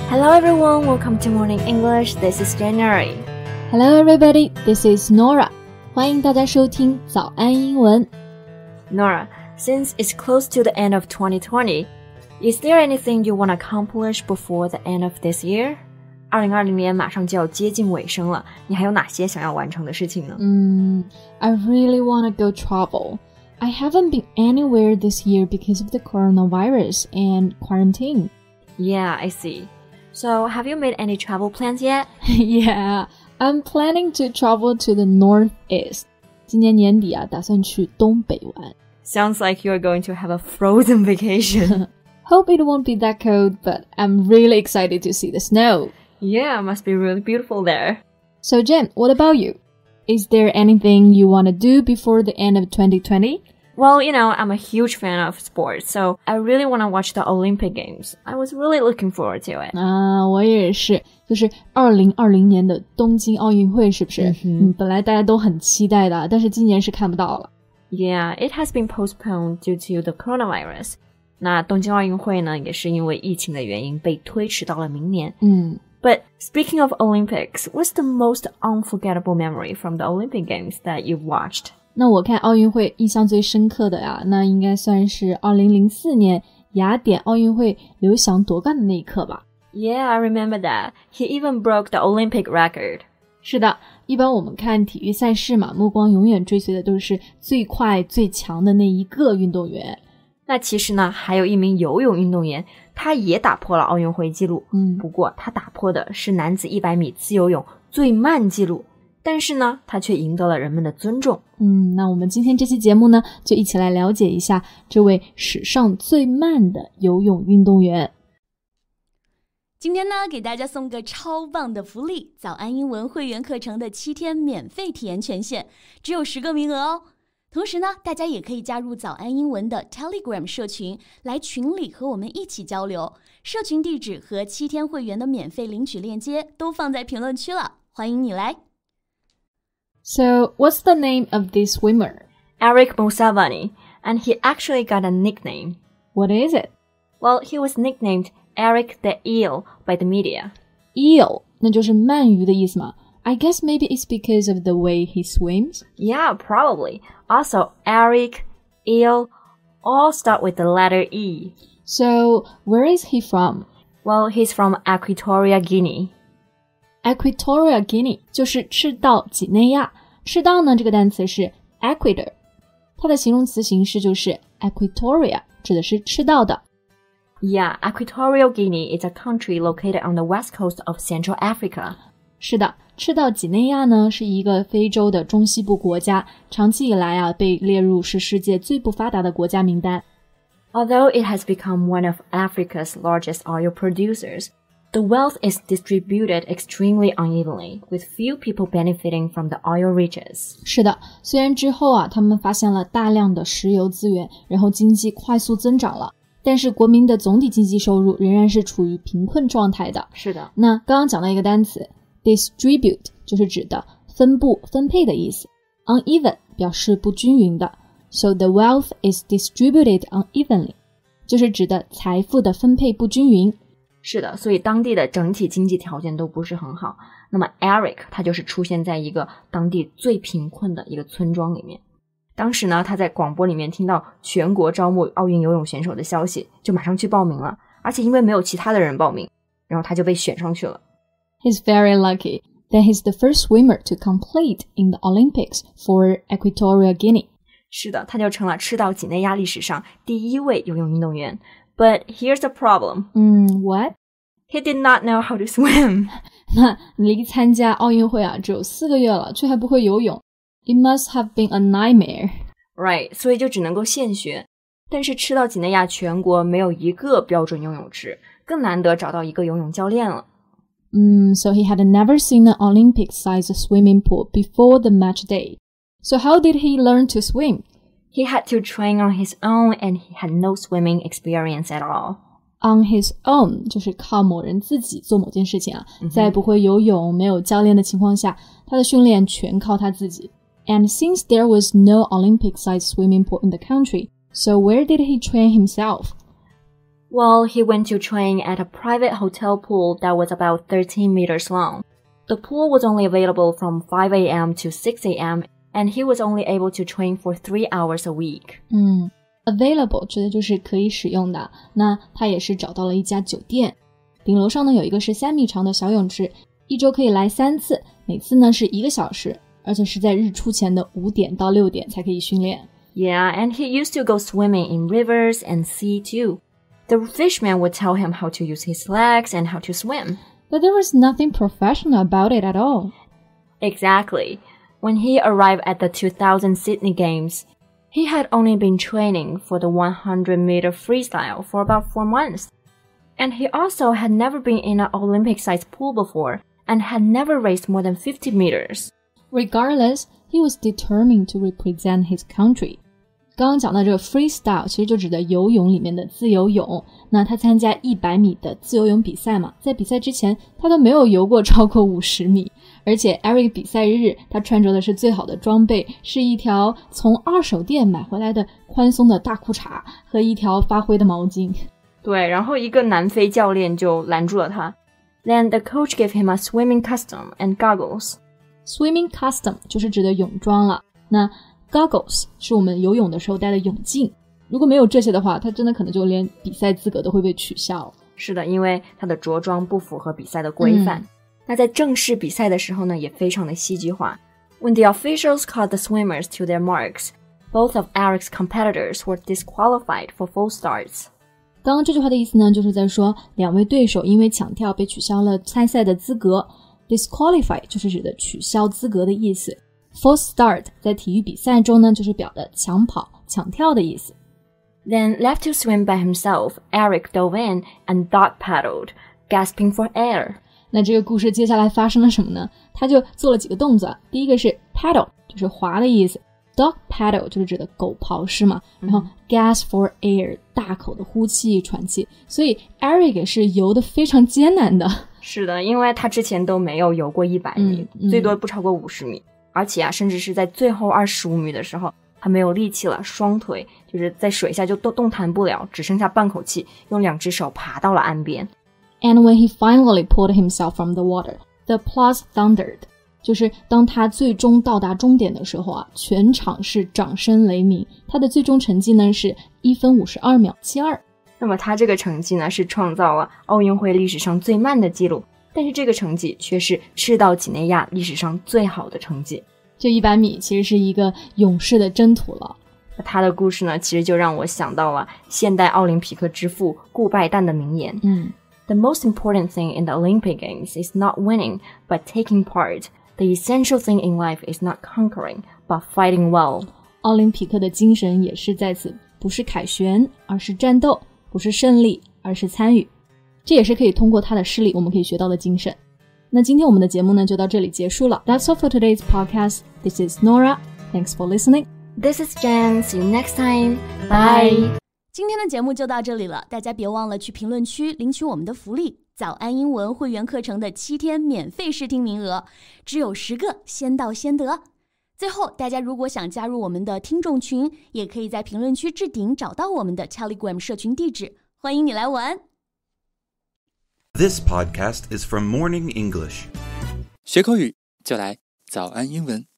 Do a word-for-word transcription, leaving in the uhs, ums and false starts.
Hello everyone, welcome to Morning English. This is January. Hello everybody, this is Nora. 欢迎大家收听早安英文。 Nora, since it's close to the end of twenty twenty, is there anything you want to accomplish before the end of this year? 二零二零年马上就要接近尾声了，你还有哪些想要完成的事情呢？ 嗯 I really want to go travel. I haven't been anywhere this year because of the coronavirus and quarantine. Yeah, I see. So, have you made any travel plans yet? Yeah, I'm planning to travel to the northeast. 今年年底啊，打算去东北玩。 Sounds like you're going to have a frozen vacation. Hope it won't be that cold, but I'm really excited to see the snow. Yeah, must be really beautiful there. So Jen, what about you? Is there anything you want to do before the end of twenty twenty? Well, you know, I'm a huge fan of sports, so I really want to watch the Olympic Games. I was really looking forward to it. 啊，我也是，就是二零二零年的东京奥运会，是不是？嗯，本来大家都很期待的，但是今年是看不到了。 Yeah, it has been postponed due to the coronavirus. 那东京奥运会呢，也是因为疫情的原因被推迟到了明年。 嗯。 But speaking of Olympics, what's the most unforgettable memory from the Olympic Games that you've watched? 那我看奥运会印象最深刻的呀，那应该算是二零零四年雅典奥运会刘翔夺冠的那一刻吧。 Yeah, I remember that. He even broke the Olympic record. 是的，一般我们看体育赛事嘛，目光永远追随的都是最快最强的那一个运动员。 那其实呢，还有一名游泳运动员，他也打破了奥运会纪录。 嗯， 不过他打破的是男子一百米自由泳最慢纪录，但是呢，他却赢得了人们的尊重。 嗯，那我们今天这期节目呢，就一起来了解一下这位史上最慢的游泳运动员。 今天呢，给大家送个超棒的福利，早安英文会员课程的七天免费体验权限，只有十个名额哦。同时呢，大家也可以加入早安英文的 Telegram 社群，来群里和我们一起交流。社群地址和七天会员的免费领取链接都放在评论区了，欢迎你来。 So, what's the name of this swimmer? Eric Moussavani, and he actually got a nickname. What is it? Well, he was nicknamed Eric the Eel by the media. Eel, 那就是鳗鱼的意思嘛。I guess maybe it's because of the way he swims? Yeah, probably. Also, Eric, Eel, all start with the letter E. So, where is he from? Well, he's from Equatorial Guinea. Equatorial Guinea 就是赤道几内亚。赤道呢，这个单词是 equator， 它的形容词形式就是 equatoria， 指的是赤道的。 Yeah, Equatorial Guinea is a country located on the west coast of Central Africa. 是的，赤道几内亚呢是一个非洲的中西部国家，长期以来啊被列入是世界最不发达的国家名单。 Although it has become one of Africa's largest oil producers, the wealth is distributed extremely unevenly, with few people benefiting from the oil riches. 是的，虽然之后啊他们发现了大量的石油资源，然后经济快速增长了，但是国民的总体经济收入仍然是处于贫困状态的。 是的。 那刚刚讲到一个单词distribute 就是指的分布分配的意思， uneven 表示不均匀的， so the wealth is distributed unevenly 就是指的财富的分配不均匀。 是的，所以当地的整体经济条件都不是很好。那么 Eric 他就是出现在一个当地最贫困的一个村庄里面。当时呢，他在广播里面听到全国招募奥运游泳选手的消息，就马上去报名了，而且因为没有其他的人报名，然后他就被选上去了。 He's very lucky that he's the first swimmer to complete in the Olympics for Equatorial Guinea. 是的，他就成了赤道几内亚历史上第一位游泳运动员。But here's the problem. 嗯 What? He did not know how to swim. 那离参加奥运会啊只有四个月了，却还不会游泳。It must have been a nightmare. Right, 所以就只能够现学。但是赤道几内亚全国没有一个标准游泳池，更难得找到一个游泳教练了。 Mm, so he had never seen an Olympic-sized swimming pool before the match day. So how did he learn to swim? He had to train on his own and he had no swimming experience at all. On his own 就是靠某人自己做某件事情啊， 嗯、 在不会游泳、没有教练的情况下，他的训练全靠他自己。And since there was no Olympic-sized swimming pool in the country, so where did he train himself? Well, he went to train at a private hotel pool that was about thirteen meters long. The pool was only available from five a.m. to six a.m. and he was only able to train for three hours a week. 嗯 available 指的就是可以使用的，那他也是找到了一家酒店，顶楼上呢有一个是三米长的小泳池，一周可以来三次，每次呢是一个小时，而且是在日出前的五点到六点才可以训练。 Yeah, and he used to go swimming in rivers and sea too. The fishman would tell him how to use his legs and how to swim. But there was nothing professional about it at all. Exactly. When he arrived at the two thousand Sydney Games, he had only been training for the one hundred meter freestyle for about four months. And he also had never been in an Olympic-sized pool before and had never raced more than fifty meters. Regardless, he was determined to represent his country. 刚刚讲到这个 freestyle 其实就指的游泳里面的自由泳，那他参加一百米的自由泳比赛嘛，在比赛之前他都没有游过超过五十米，而且 Eric 比赛日他穿着的是最好的装备，是一条从二手店买回来的宽松的大裤衩和一条发灰的毛巾。 对，然后一个南非教练就拦住了他。Then the coach gave him a swimming costume and goggles. Swimming costume 就是指的泳装了，那Goggles 是我们游泳的时候戴的泳镜，如果没有这些的话，他真的可能就连比赛资格都会被取消。 是的，因为他的着装不符合比赛的规范。嗯、那在正式比赛的时候呢，也非常的戏剧化。When the officials called the swimmers to their marks, both of Eric's competitors were disqualified for full starts. 刚刚这句话的意思呢，就是在说两位对手因为抢跳被取消了参赛的资格。Disqualify 就是指的取消资格的意思。False start 在体育比赛中呢，就是表的抢跑、抢跳的意思。 Then left to swim by himself, Eric dove in and dog paddled, gasping for air. 那这个故事接下来发生了什么呢？他就做了几个动作，第一个是 paddle 就是划的意思， dog paddle 就是指的狗刨式嘛，然后 gasp for air 大口的呼气喘气，所以 Eric 是游得非常艰难的。 是的，因为他之前都没有游过一百米、 嗯嗯、 最多不超过五十米，而且啊，甚至是在最后二十五米的时候他没有力气了，双腿就是在水下就动动弹不了，只剩下半口气，用两只手爬到了岸边。 And when he finally pulled himself from the water, the applause thundered. 就是当他最终到达终点的时候啊，全场是掌声雷鸣。他的最终成绩呢是一分五十二秒七二。 那么他这个成绩呢是创造了奥运会历史上最慢的记录，但是这个成绩却是赤道几内亚历史上最好的成绩。 这一百米其实是一个勇士的征途了。 他的故事呢，其实就让我想到了现代奥林匹克之父顾拜旦的名言。 嗯 The most important thing in the Olympic Games is not winning, but taking part. The essential thing in life is not conquering, but fighting well. 奥林匹克的精神也是在此，不是凯旋，而是战斗；不是胜利，而是参与。这也是可以通过他的事例我们可以学到的精神。那今天我们的节目呢就到这里结束了。That's all for today's podcast. This is Nora. Thanks for listening. This is Jen. See you next time. Bye. 今天的节目就到这里了，大家别忘了去评论区领取我们的福利——早安英文会员课程的七天免费试听名额，只有十个，先到先得。最后，大家如果想加入我们的听众群，也可以在评论区置顶找到我们的 Telegram 社群地址，欢迎你来玩。 This podcast is from Morning English. 学口语就来早安英文。